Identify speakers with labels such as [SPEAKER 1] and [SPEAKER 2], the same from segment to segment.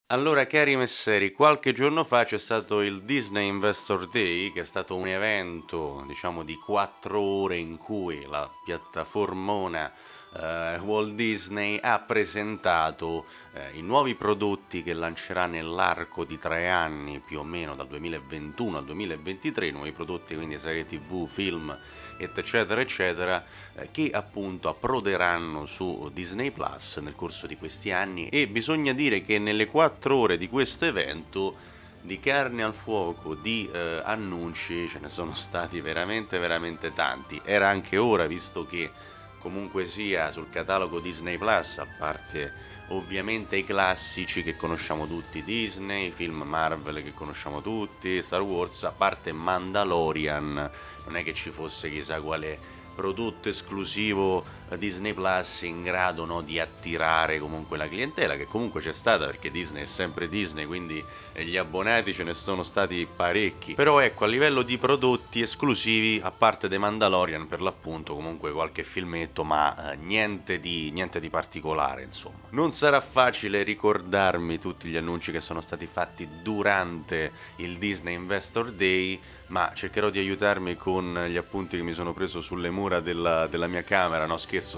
[SPEAKER 1] Allora, cari messeri, qualche giorno fa c'è stato il Disney Investor Day, che è stato un evento, diciamo, di 4 ore in cui la piattaformona Walt Disney ha presentato i nuovi prodotti che lancerà nell'arco di 3 anni, più o meno dal 2021 al 2023, nuovi prodotti, quindi serie TV, film, eccetera, eccetera, che appunto approderanno su Disney Plus nel corso di questi anni. E bisogna dire che nelle 4 ore di questo evento di carne al fuoco, di annunci, ce ne sono stati veramente veramente tanti. Era anche ora, visto che comunque sia sul catalogo Disney Plus, a parte ovviamente i classici che conosciamo tutti, Disney, film Marvel che conosciamo tutti, Star Wars, a parte Mandalorian, non è che ci fosse chissà quale prodotto esclusivo Disney Plus in grado, no, di attirare comunque la clientela, che comunque c'è stata, perché Disney è sempre Disney, quindi gli abbonati ce ne sono stati parecchi. Però ecco, a livello di prodotti esclusivi, a parte The Mandalorian per l'appunto, comunque qualche filmetto, ma niente di particolare, insomma. Non sarà facile ricordarmi tutti gli annunci che sono stati fatti durante il Disney Investor Day, ma cercherò di aiutarmi con gli appunti che mi sono preso sulle mura della mia camera, no scherzo,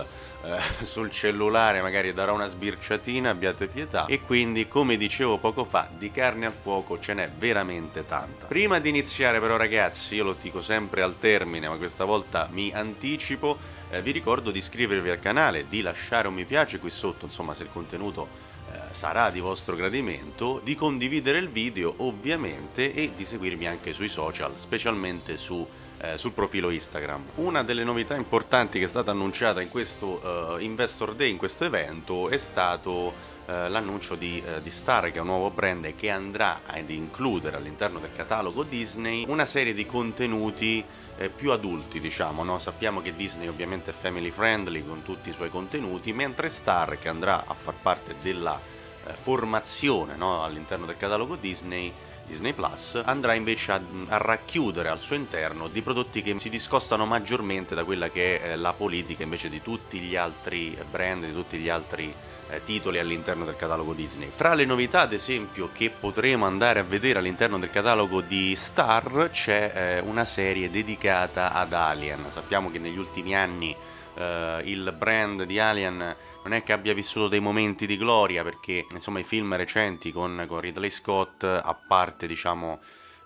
[SPEAKER 1] sul cellulare, magari darò una sbirciatina, abbiate pietà. E quindi, come dicevo poco fa, di carne al fuoco ce n'è veramente tanta. Prima di iniziare però ragazzi, io lo dico sempre al termine, ma questa volta mi anticipo, vi ricordo di iscrivervi al canale, di lasciare un mi piace qui sotto, insomma, se il contenuto sarà di vostro gradimento, di condividere il video ovviamente e di seguirmi anche sui social, specialmente sul profilo Instagram. Una delle novità importanti che è stata annunciata in questo Investor Day, in questo evento, è stato l'annuncio di Star, che è un nuovo brand che andrà ad includere all'interno del catalogo Disney una serie di contenuti più adulti, diciamo, no? Sappiamo che Disney ovviamente è family friendly con tutti i suoi contenuti, mentre Star, che andrà a far parte della formazione, no, all'interno del catalogo Disney Plus, andrà invece a racchiudere al suo interno dei prodotti che si discostano maggiormente da quella che è la politica invece di tutti gli altri brand, di tutti gli altri titoli all'interno del catalogo Disney. Tra le novità, ad esempio, che potremo andare a vedere all'interno del catalogo di Star c'è una serie dedicata ad Alien. Sappiamo che negli ultimi anni il brand di Alien non è che abbia vissuto dei momenti di gloria, perché insomma i film recenti con Ridley Scott, a parte diciamo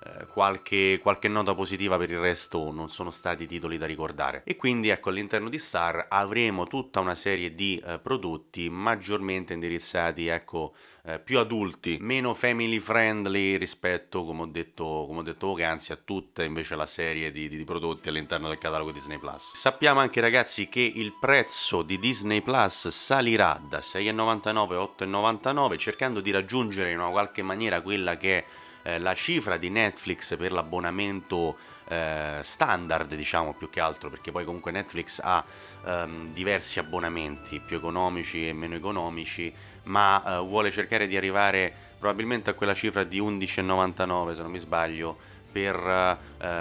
[SPEAKER 1] qualche nota positiva, per il resto non sono stati titoli da ricordare. E quindi ecco, all'interno di Star avremo tutta una serie di prodotti maggiormente indirizzati, ecco, più adulti, meno family friendly rispetto, come ho detto poc'anzi, a tutta invece la serie di prodotti all'interno del catalogo Disney Plus. Sappiamo anche ragazzi che il prezzo di Disney Plus salirà da 6,99 a 8,99, cercando di raggiungere in una qualche maniera quella che è la cifra di Netflix per l'abbonamento standard, diciamo, più che altro, perché poi comunque Netflix ha diversi abbonamenti, più economici e meno economici, ma vuole cercare di arrivare probabilmente a quella cifra di 11,99 se non mi sbaglio, per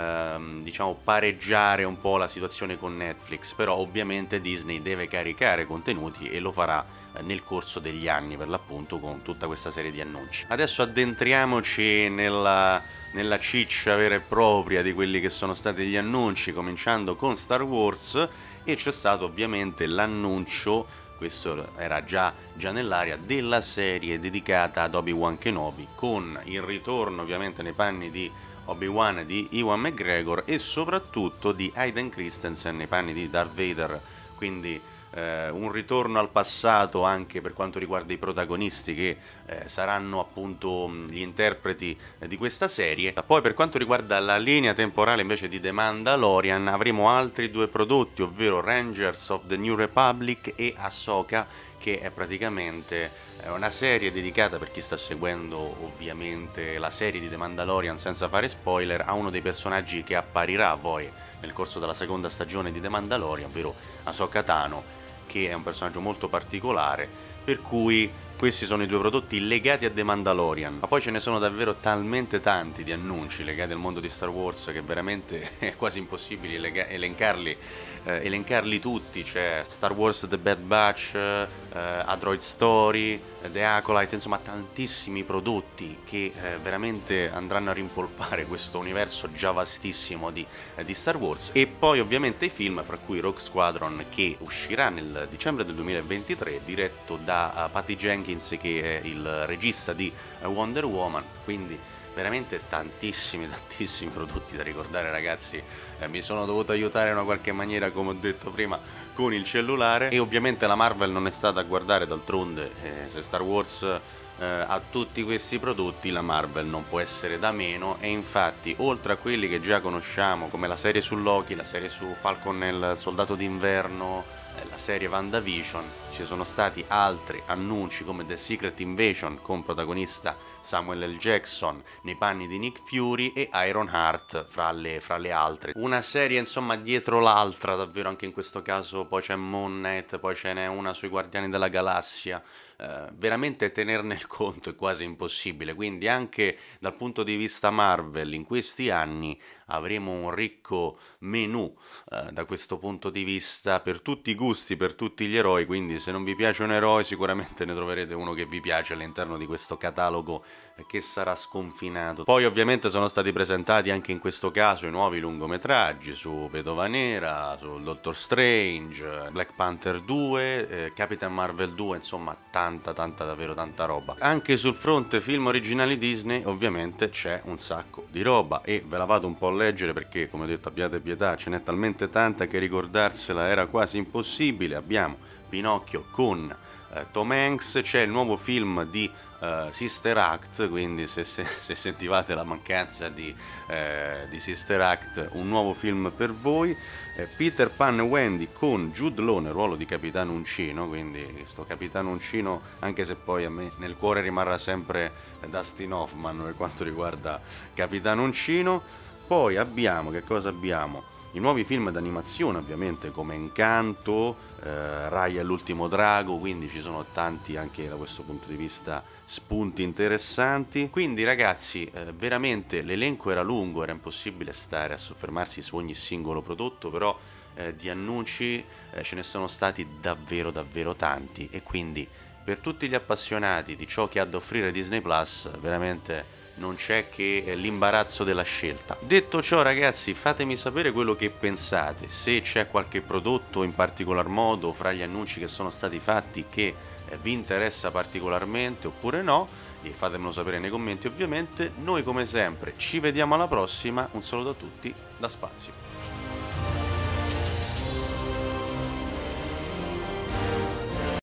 [SPEAKER 1] diciamo pareggiare un po' la situazione con Netflix. Però ovviamente Disney deve caricare contenuti e lo farà nel corso degli anni, per l'appunto, con tutta questa serie di annunci. Adesso addentriamoci nella ciccia vera e propria di quelli che sono stati gli annunci, cominciando con Star Wars, e c'è stato ovviamente l'annuncio, questo era già nell'aria, della serie dedicata ad Obi-Wan Kenobi, con il ritorno ovviamente nei panni di Obi-Wan di Ewan McGregor e soprattutto di Hayden Christensen nei panni di Darth Vader, quindi un ritorno al passato anche per quanto riguarda i protagonisti, che saranno appunto gli interpreti di questa serie. Poi per quanto riguarda la linea temporale invece di The Mandalorian avremo altri due prodotti, ovvero Rangers of the New Republic e Ahsoka, che è praticamente una serie dedicata, per chi sta seguendo ovviamente la serie di The Mandalorian senza fare spoiler, a uno dei personaggi che apparirà poi nel corso della seconda stagione di The Mandalorian, ovvero Ahsoka Tano, che è un personaggio molto particolare, per cui Questi sono i due prodotti legati a The Mandalorian, ma poi ce ne sono davvero talmente tanti di annunci legati al mondo di Star Wars che veramente è quasi impossibile elencarli tutti. C'è Star Wars The Bad Batch, A Droid Story, The Acolyte, insomma tantissimi prodotti che veramente andranno a rimpolpare questo universo già vastissimo di Star Wars. E poi ovviamente i film, fra cui Rogue Squadron, che uscirà nel dicembre del 2023, diretto da Patty Jenkins, che è il regista di Wonder Woman. Quindi veramente tantissimi prodotti da ricordare, ragazzi. Mi sono dovuto aiutare in una qualche maniera, come ho detto prima, con il cellulare. E ovviamente la Marvel non è stata a guardare, d'altronde se Star Wars ha tutti questi prodotti, la Marvel non può essere da meno. E infatti, oltre a quelli che già conosciamo, come la serie su Loki, la serie su Falcon e il Soldato d'Inverno, la serie WandaVision, ci sono stati altri annunci come The Secret Invasion con protagonista Samuel L. Jackson nei panni di Nick Fury e Ironheart fra le altre. Una serie insomma dietro l'altra, davvero, anche in questo caso. Poi c'è Moon Knight, poi ce n'è una sui Guardiani della Galassia. Veramente tenerne il conto è quasi impossibile, quindi anche dal punto di vista Marvel in questi anni avremo un ricco menù da questo punto di vista, per tutti i gusti, per tutti gli eroi. Quindi se non vi piace un eroe sicuramente ne troverete uno che vi piace all'interno di questo catalogo che sarà sconfinato. Poi ovviamente sono stati presentati anche in questo caso i nuovi lungometraggi su Vedova Nera, su Doctor Strange, Black Panther 2, Capitan Marvel 2, insomma davvero tanta roba. Anche sul fronte film originali Disney ovviamente c'è un sacco di roba e ve la vado un po' a leggere perché, come ho detto, abbiate pietà, ce n'è talmente tanta che ricordarsela era quasi impossibile. Abbiamo Pinocchio con Tom Hanks, c'è il nuovo film di Sister Act, quindi se sentivate la mancanza di Sister Act, un nuovo film per voi. Peter Pan e Wendy con Jude Law nel ruolo di Capitano Uncino, quindi sto Capitano Uncino, anche se poi a me nel cuore rimarrà sempre Dustin Hoffman per quanto riguarda Capitano Uncino. Poi abbiamo, che cosa abbiamo? I nuovi film d'animazione ovviamente come Encanto, Raya e l'ultimo drago, quindi ci sono tanti anche da questo punto di vista spunti interessanti. Quindi ragazzi, veramente l'elenco era lungo, era impossibile stare a soffermarsi su ogni singolo prodotto, però di annunci ce ne sono stati davvero tanti, e quindi per tutti gli appassionati di ciò che ha da offrire Disney Plus veramente non c'è che l'imbarazzo della scelta. Detto ciò ragazzi, fatemi sapere quello che pensate, se c'è qualche prodotto in particolar modo fra gli annunci che sono stati fatti che vi interessa particolarmente oppure no, e fatemelo sapere nei commenti ovviamente. Noi come sempre ci vediamo alla prossima, un saluto a tutti da Spazio.